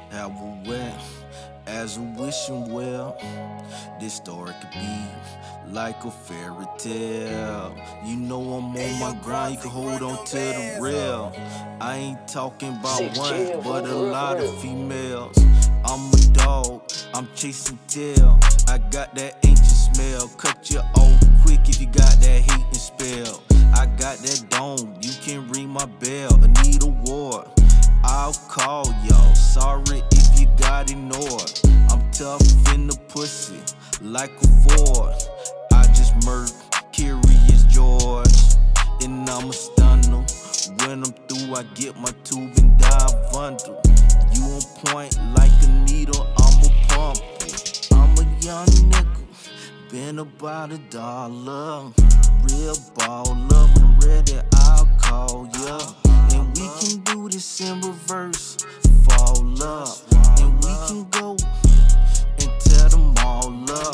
have a wet as a wishing well. This story could be like a fairy tale. You know I'm on my grind, you can hold on to the rail. I ain't talking about one, but a lot of females. I'm a dog, I'm chasing tail. I got that ancient smell. Cut you off quick if you got that hating spell. I got that dome, you can ring my bell. I need a war, I'll call y'all. Sorry if you got ignored. I'm tough in the pussy, like a Ford. I just murked Curious George, and I'm a stunner. When I'm through, I get my tube and dive under. You on point like a needle, I'm a pump it. I'm a young nigga, been about $1. Real baller, when I'm ready, I'll call ya. And we can do this in reverse, fall up. And we can go and tear them all up.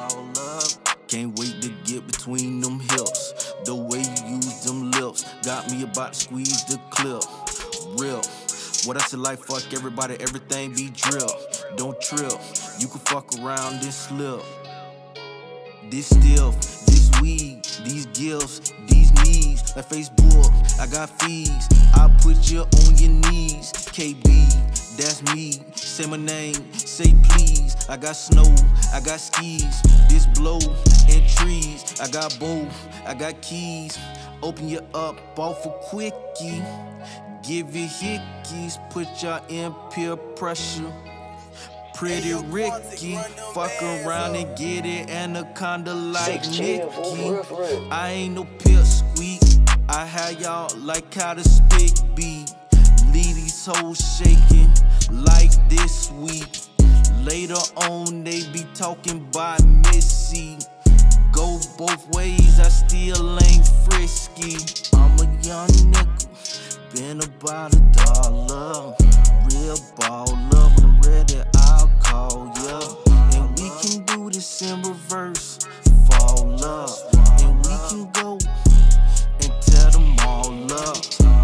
Can't wait to get between them hips. The way you use them lips got me about to squeeze the clip. Real, what I said, like fuck everybody, everything be drill. Don't trip, you can fuck around and slip. This stiff, this weed, these gifts, these needs, like Facebook, I got fees. I put you on your knees. K.B, that's me. Say my name, say please. I got snow, I got skis. This blow and trees. I got both, I got keys. Open you up off a quickie. Give you hickeys, put y'all in peer pressure. Pretty Ricky, fuck around and get it, anaconda like Nicky. I ain't no pipsqueak, I had y'all like how the speak be. Leave these hoes shaking like this week. Later on they be talking by Missy. Go both ways, I still ain't frisky. I'm a young nigga, been about $1. Real baller, when I'm ready, I'll call ya. And we can do this in reverse, fall up. And we can go and tear them all up.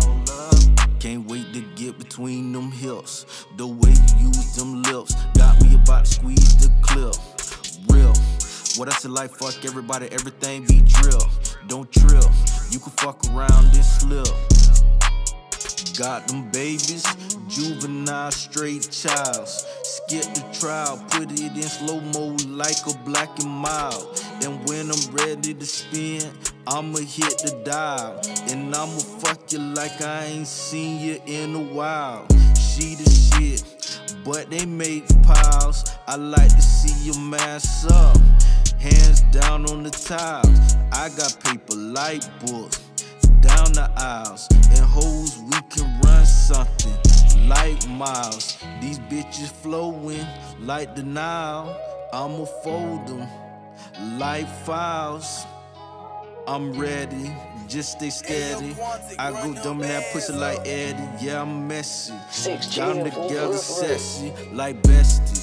Can't wait to get between them hips. The way you use them lips got me about to squeeze the clip. Real, what I said, like fuck everybody, everything be drill. Don't trip, you can fuck around and slip. Got them babies, juvenile, straight childs. Skip the trial, put it in slow-mo like a Black and Mild. And when I'm ready to spin, I'ma hit the dial. And I'ma fuck you like I ain't seen you in a while. She the shit, but they make piles. I like to see your mass up, hands down on the tiles. I got paper like books down the aisles, and hoes we can run something like miles. These bitches flowing like the Nile. I'ma fold them like files. I'm ready, just stay steady. I go dumb in that pussy like Eddie. Yeah, I'm messy, got them together sexy like besties.